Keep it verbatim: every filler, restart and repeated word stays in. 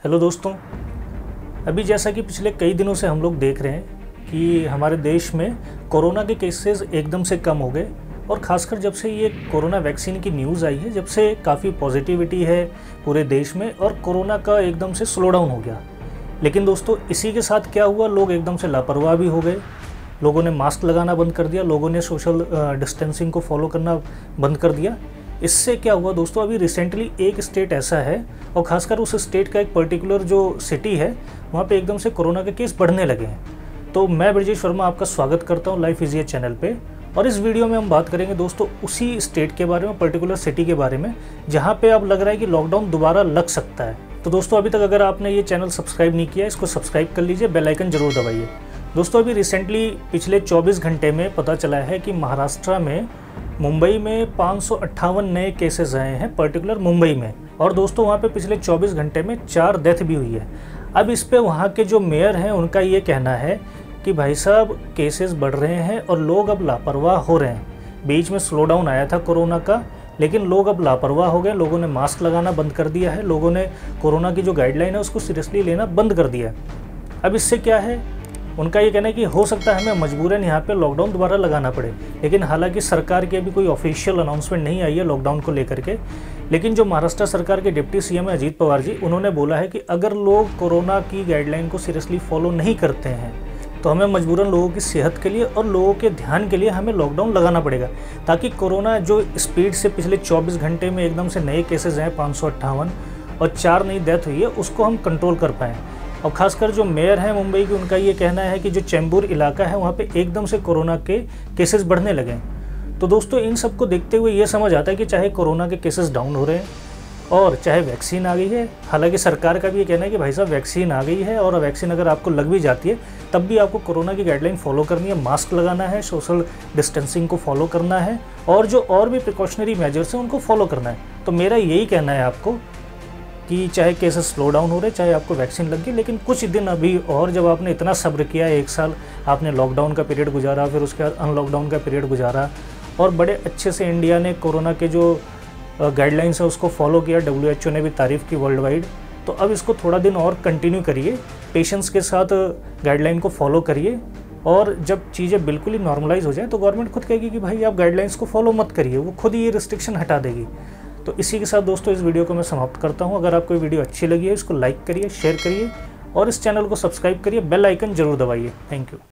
Hello दोस्तों, अभी जैसा कि पिछले कई दिनों से हम लोग देख रहे हैं कि हमारे देश में कोरोना के केसेस एकदम से कम हो गए और ख़ासकर जब से ये कोरोना वैक्सीन की न्यूज़ आई है, जब से काफ़ी पॉजिटिविटी है पूरे देश में और कोरोना का एकदम से स्लो डाउन हो गया। लेकिन दोस्तों, इसी के साथ क्या हुआ, लोग एकदम से लापरवाह भी हो गए। लोगों ने मास्क लगाना बंद कर दिया, लोगों ने सोशल डिस्टेंसिंग को फॉलो करना बंद कर दिया। इससे क्या हुआ दोस्तों, अभी रिसेंटली एक स्टेट ऐसा है और ख़ासकर उस स्टेट का एक पर्टिकुलर जो सिटी है, वहाँ पे एकदम से कोरोना के केस बढ़ने लगे हैं। तो मैं ब्रजेश वर्मा आपका स्वागत करता हूँ लाइफ इज़ चैनल पे। और इस वीडियो में हम बात करेंगे दोस्तों उसी स्टेट के बारे में, पर्टिकुलर सिटी के बारे में, जहाँ पे अब लग रहा है कि लॉकडाउन दोबारा लग सकता है। तो दोस्तों, अभी तक अगर आपने ये चैनल सब्सक्राइब नहीं किया, इसको सब्सक्राइब कर लीजिए, बेल आइकन जरूर दबाइए। दोस्तों, अभी रिसेंटली पिछले चौबीस घंटे में पता चला है कि महाराष्ट्र में, मुंबई में पाँच सौ अट्ठावन नए केसेस आए हैं, पर्टिकुलर मुंबई में। और दोस्तों, वहाँ पे पिछले चौबीस घंटे में चार डेथ भी हुई है। अब इस पे वहाँ के जो मेयर हैं उनका ये कहना है कि भाई साहब, केसेस बढ़ रहे हैं और लोग अब लापरवाह हो रहे हैं। बीच में स्लो डाउन आया था कोरोना का, लेकिन लोग अब लापरवाह हो गए। लोगों ने मास्क लगाना बंद कर दिया है, लोगों ने कोरोना की जो गाइडलाइन है उसको सीरियसली लेना बंद कर दिया है। अब इससे क्या है, उनका ये कहना है कि हो सकता है हमें मजबूरन यहाँ पे लॉकडाउन दोबारा लगाना पड़े। लेकिन हालांकि सरकार की अभी कोई ऑफिशियल अनाउंसमेंट नहीं आई है लॉकडाउन को लेकर के। लेकिन जो महाराष्ट्र सरकार के डिप्टी सीएम है अजीत पवार जी, उन्होंने बोला है कि अगर लोग कोरोना की गाइडलाइन को सीरियसली फॉलो नहीं करते हैं तो हमें मजबूरन लोगों की सेहत के लिए और लोगों के ध्यान के लिए हमें लॉकडाउन लगाना पड़ेगा, ताकि कोरोना जो स्पीड से पिछले चौबीस घंटे में एकदम से नए केसेस हैं पाँच सौ अट्ठावन और चार नई डेथ हुई है, उसको हम कंट्रोल कर पाएँ। और ख़ासकर जो मेयर हैं मुंबई की, उनका ये कहना है कि जो चेंबूर इलाका है वहाँ पे एकदम से कोरोना के केसेस बढ़ने लगे हैं। तो दोस्तों, इन सब को देखते हुए ये समझ आता है कि चाहे कोरोना के केसेस डाउन हो रहे हैं और चाहे वैक्सीन आ गई है। हालांकि सरकार का भी ये कहना है कि भाई साहब, वैक्सीन आ गई है और वैक्सीन अगर आपको लग भी जाती है तब भी आपको कोरोना की गाइडलाइन फॉलो करनी है, मास्क लगाना है, सोशल डिस्टेंसिंग को फॉलो करना है और जो और भी प्रिकॉशनरी मेजर्स हैं उनको फॉलो करना है। तो मेरा यही कहना है आपको कि चाहे केसेस स्लो डाउन हो रहे, चाहे आपको वैक्सीन लग गई, लेकिन कुछ दिन अभी और, जब आपने इतना सब्र किया, एक साल आपने लॉकडाउन का पीरियड गुजारा, फिर उसके बाद अनलॉकडाउन का पीरियड गुजारा और बड़े अच्छे से इंडिया ने कोरोना के जो गाइडलाइंस है उसको फॉलो किया, डब्ल्यू एच ओ ने भी तारीफ़ की वर्ल्ड वाइड। तो अब इसको थोड़ा दिन और कंटिन्यू करिए, पेशेंस के साथ गाइडलाइन को फॉलो करिए और जब चीज़ें बिल्कुल ही नॉर्मलाइज हो जाए तो गवर्नमेंट खुद कहेगी कि भाई आप गाइडलाइंस को फॉलो मत करिए, वो खुद ही ये रिस्ट्रिक्शन हटा देगी। तो इसी के साथ दोस्तों इस वीडियो को मैं समाप्त करता हूं। अगर आपको वीडियो अच्छी लगी है, इसको लाइक करिए, शेयर करिए और इस चैनल को सब्सक्राइब करिए, बेल आइकन जरूर दबाइए। Thank you.